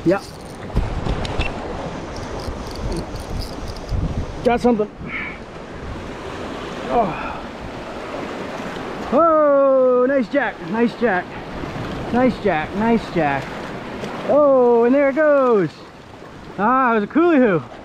Yep. Got something. Oh. Oh, nice jack, nice jack. Nice jack, nice jack. Oh, and there it goes. Ah, it was a coolie hoo.